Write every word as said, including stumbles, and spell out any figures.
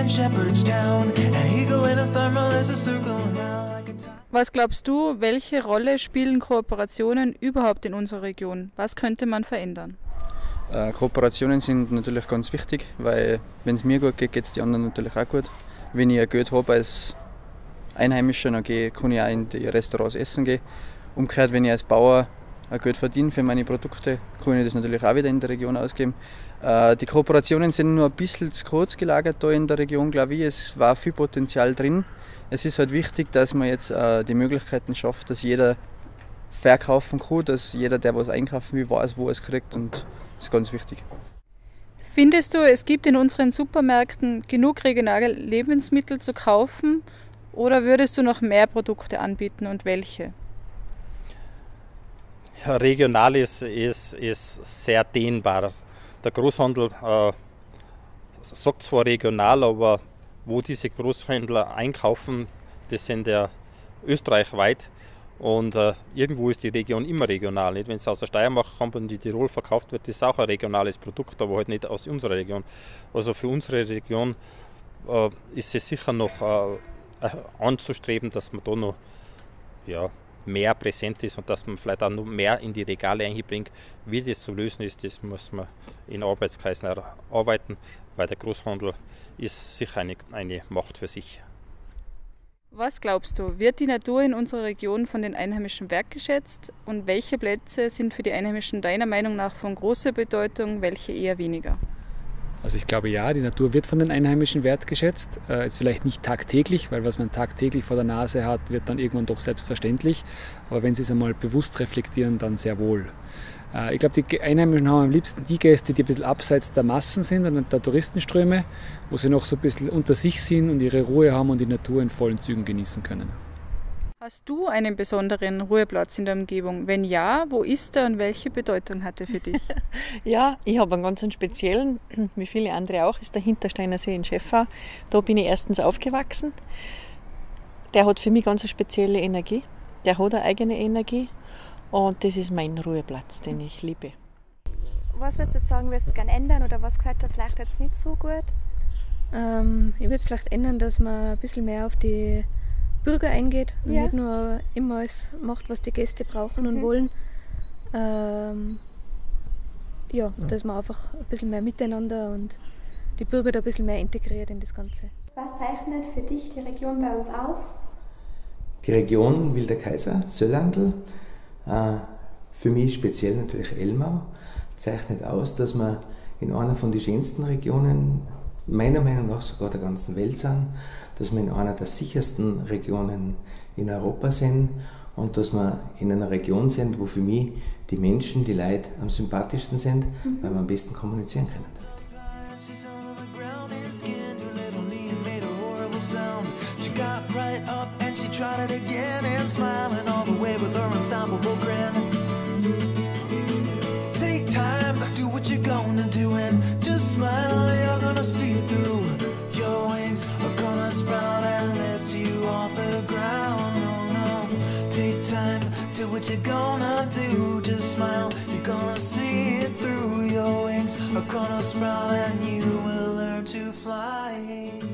Was glaubst du, welche Rolle spielen Kooperationen überhaupt in unserer Region? Was könnte man verändern? Äh, Kooperationen sind natürlich ganz wichtig, weil wenn es mir gut geht, geht es den anderen natürlich auch gut. Wenn ich ein Geld habe als Einheimischer, dann gehe, kann ich auch in die Restaurants essen gehen. Umgekehrt, wenn ich als Bauer ein Geld verdiene für meine Produkte, kann ich das natürlich auch wieder in der Region ausgeben. Äh, die Kooperationen sind nur ein bisschen zu kurz gelagert da in der Region, glaube ich. Es war viel Potenzial drin. Es ist halt wichtig, dass man jetzt äh, die Möglichkeiten schafft, dass jeder verkaufen kann, dass jeder, der was einkaufen will, weiß, wo er es kriegt, und das ist ganz wichtig. Findest du, es gibt in unseren Supermärkten genug regionale Lebensmittel zu kaufen, oder würdest du noch mehr Produkte anbieten und welche? Ja, regional ist, ist, ist sehr dehnbar. Der Großhandel äh, sagt zwar regional, aber wo diese Großhändler einkaufen, das sind ja österreichweit, und äh, irgendwo ist die Region immer regional. Nicht? Wenn es aus der Steiermark kommt und in Tirol verkauft wird, das ist auch ein regionales Produkt, aber halt nicht aus unserer Region. Also für unsere Region äh, ist es sicher noch äh, anzustreben, dass man da noch ja, mehr präsent ist und dass man vielleicht auch noch mehr in die Regale einbringt. Wie das zu lösen ist, das muss man in Arbeitskreisen erarbeiten, weil der Großhandel ist sicher eine, eine Macht für sich. Was glaubst du, wird die Natur in unserer Region von den Einheimischen wertgeschätzt, und welche Plätze sind für die Einheimischen deiner Meinung nach von großer Bedeutung, welche eher weniger? Also ich glaube ja, die Natur wird von den Einheimischen wertgeschätzt. Äh, jetzt vielleicht nicht tagtäglich, weil was man tagtäglich vor der Nase hat, wird dann irgendwann doch selbstverständlich. Aber wenn sie es einmal bewusst reflektieren, dann sehr wohl. Äh, ich glaube, die Einheimischen haben am liebsten die Gäste, die ein bisschen abseits der Massen sind und der Touristenströme, wo sie noch so ein bisschen unter sich sind und ihre Ruhe haben und die Natur in vollen Zügen genießen können. Hast du einen besonderen Ruheplatz in der Umgebung? Wenn ja, wo ist er und welche Bedeutung hat er für dich? Ja, ich habe einen ganz speziellen, wie viele andere auch, ist der Hintersteiner See in Schäffau. Da bin ich erstens aufgewachsen. Der hat für mich ganz eine spezielle Energie. Der hat eine eigene Energie, und das ist mein Ruheplatz, den ich liebe. Was würdest du jetzt sagen, würdest du gerne ändern, oder was gehört da vielleicht jetzt nicht so gut? Ähm, ich würde es vielleicht ändern, dass man ein bisschen mehr auf die Bürger eingeht und Ja. nicht nur immer alles macht, was die Gäste brauchen und Mhm. wollen. Ähm, ja, dass man einfach ein bisschen mehr miteinander und die Bürger da ein bisschen mehr integriert in das Ganze. Was zeichnet für dich die Region bei uns aus? Die Region Wilder Kaiser, Söllhandl, äh, für mich speziell natürlich Elmau, zeichnet aus, dass wir in einer von den schönsten Regionen, meiner Meinung nach sogar der ganzen Welt sind, dass wir in einer der sichersten Regionen in Europa sind und dass wir in einer Region sind, wo für mich die Menschen, die Leute am sympathischsten sind, mhm. weil wir am besten kommunizieren können. Take time, do what you're gonna do, and just smile, you're gonna see it through. Your wings are gonna sprout and lift you off the ground. Oh no, take time, do what you're gonna do, just smile, you're gonna see it through. Your wings are gonna sprout and you will learn to fly.